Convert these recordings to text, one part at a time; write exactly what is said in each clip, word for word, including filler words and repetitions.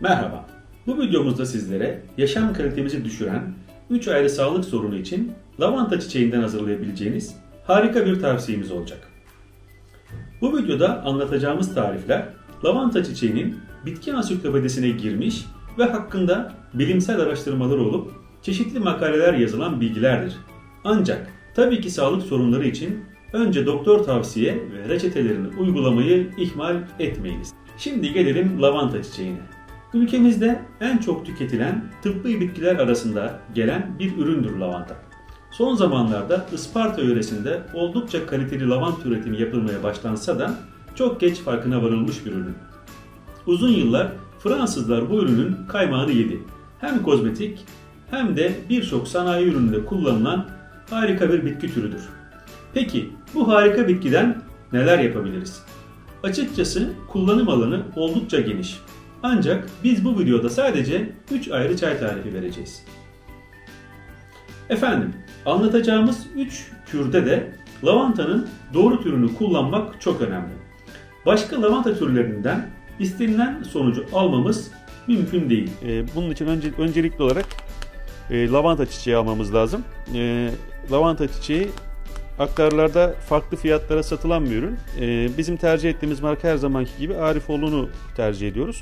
Merhaba, bu videomuzda sizlere yaşam kalitemizi düşüren üç ayrı sağlık sorunu için lavanta çiçeğinden hazırlayabileceğiniz harika bir tavsiyemiz olacak. Bu videoda anlatacağımız tarifler lavanta çiçeğinin bitki ansiklopedisine girmiş ve hakkında bilimsel araştırmalar olup çeşitli makaleler yazılan bilgilerdir. Ancak tabii ki sağlık sorunları için önce doktor tavsiye ve reçetelerini uygulamayı ihmal etmeyiniz. Şimdi gelelim lavanta çiçeğine. Ülkemizde en çok tüketilen tıbbi bitkiler arasında gelen bir üründür lavanta. Son zamanlarda Isparta yöresinde oldukça kaliteli lavanta üretimi yapılmaya başlansa da çok geç farkına varılmış bir ürün. Uzun yıllar Fransızlar bu ürünün kaymağını yedi. Hem kozmetik hem de birçok sanayi ürününde kullanılan harika bir bitki türüdür. Peki bu harika bitkiden neler yapabiliriz? Açıkçası kullanım alanı oldukça geniş. Ancak biz bu videoda sadece üç ayrı çay tarifi vereceğiz. Efendim, anlatacağımız üç türde de lavantanın doğru türünü kullanmak çok önemli. Başka lavanta türlerinden istenilen sonucu almamız mümkün değil. Bunun için önce, öncelikli olarak e, lavanta çiçeği almamız lazım. E, lavanta çiçeği aktarlarda farklı fiyatlara satılan bir ürün. E, bizim tercih ettiğimiz marka her zamanki gibi Arifoğlu'nu tercih ediyoruz.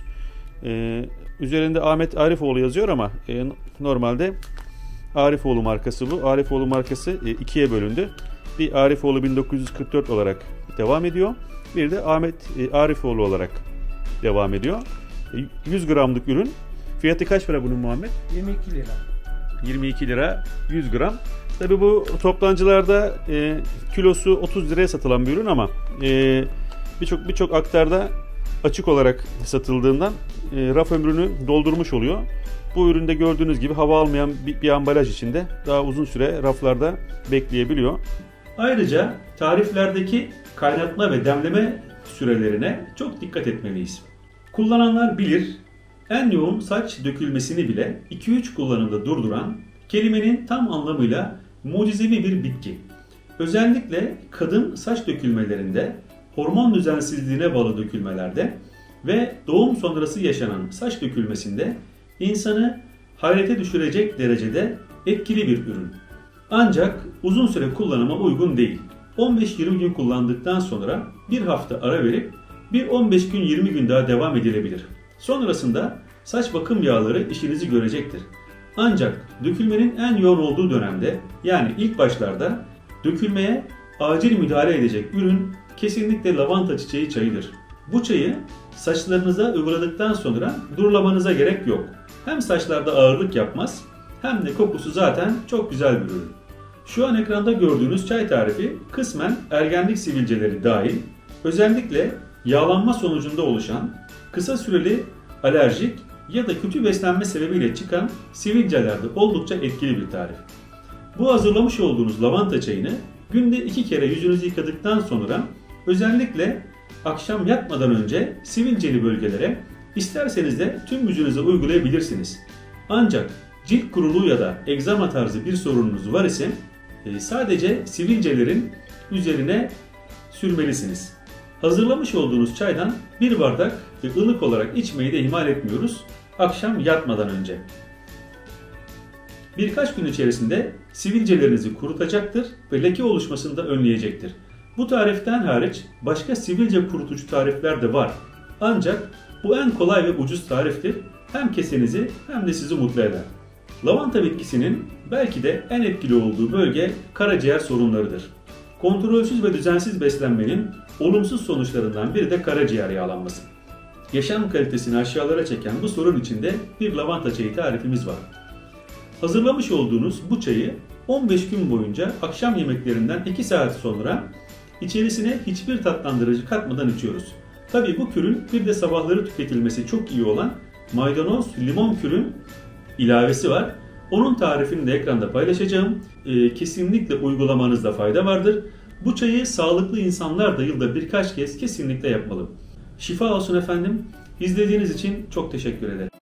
E, üzerinde Ahmet Arifoğlu yazıyor ama e, normalde Arifoğlu markası bu. Arifoğlu markası e, ikiye bölündü. Bir Arifoğlu bin dokuz yüz kırk dört olarak devam ediyor. Bir de Ahmet e, Arifoğlu olarak devam ediyor. E, yüz gramlık ürün. Fiyatı kaç para bunun Muhammed? yirmi iki lira. yirmi iki lira yüz gram. Tabii bu toptancılarda e, kilosu otuz liraya satılan bir ürün ama e, birçok birçok aktarda açık olarak satıldığından e, raf ömrünü doldurmuş oluyor. Bu üründe gördüğünüz gibi hava almayan bir, bir ambalaj içinde daha uzun süre raflarda bekleyebiliyor. Ayrıca tariflerdeki kaynatma ve demleme sürelerine çok dikkat etmeliyiz. Kullananlar bilir, en yoğun saç dökülmesini bile iki üç kullanımda durduran kelimenin tam anlamıyla mucizevi bir bitki. Özellikle kadın saç dökülmelerinde, hormon düzensizliğine bağlı dökülmelerde ve doğum sonrası yaşanan saç dökülmesinde insanı hayrete düşürecek derecede etkili bir ürün. Ancak uzun süre kullanıma uygun değil. on beş yirmi gün kullandıktan sonra bir hafta ara verip bir on beş gün yirmi gün daha devam edilebilir. Sonrasında saç bakım yağları işinizi görecektir. Ancak dökülmenin en yoğun olduğu dönemde, yani ilk başlarda dökülmeye acil müdahale edecek ürün kesinlikle lavanta çiçeği çayıdır. Bu çayı saçlarınıza uyguladıktan sonra durulamanıza gerek yok. Hem saçlarda ağırlık yapmaz hem de kokusu zaten çok güzel bir ürün. Şu an ekranda gördüğünüz çay tarifi kısmen ergenlik sivilceleri dahil, özellikle yağlanma sonucunda oluşan kısa süreli alerjik ya da kötü beslenme sebebiyle çıkan sivilcelerde oldukça etkili bir tarif. Bu hazırlamış olduğunuz lavanta çayını günde iki kere yüzünüzü yıkadıktan sonra özellikle akşam yatmadan önce sivilceli bölgelere, isterseniz de tüm yüzünüze uygulayabilirsiniz. Ancak cilt kuruluğu ya da egzama tarzı bir sorununuz var ise sadece sivilcelerin üzerine sürmelisiniz. Hazırlamış olduğunuz çaydan bir bardak ılık olarak içmeyi de ihmal etmiyoruz akşam yatmadan önce. Birkaç gün içerisinde sivilcelerinizi kurutacaktır ve leke oluşmasını da önleyecektir. Bu tariften hariç başka sivilce kurutucu tarifler de var. Ancak bu en kolay ve ucuz tariftir. Hem kesenizi hem de sizi mutlu eder. Lavanta bitkisinin belki de en etkili olduğu bölge karaciğer sorunlarıdır. Kontrolsüz ve düzensiz beslenmenin olumsuz sonuçlarından biri de karaciğer yağlanması. Yaşam kalitesini aşağılara çeken bu sorun için de bir lavanta çayı tarifimiz var. Hazırlamış olduğunuz bu çayı on beş gün boyunca akşam yemeklerinden iki saat sonra içerisine hiçbir tatlandırıcı katmadan içiyoruz. Tabii bu kürün bir de sabahları tüketilmesi çok iyi olan maydanoz limon kürün ilavesi var. Onun tarifini de ekranda paylaşacağım. Ee, kesinlikle uygulamanızda fayda vardır. Bu çayı sağlıklı insanlar da yılda birkaç kez kesinlikle yapmalı. Şifa olsun efendim. İzlediğiniz için çok teşekkür ederim.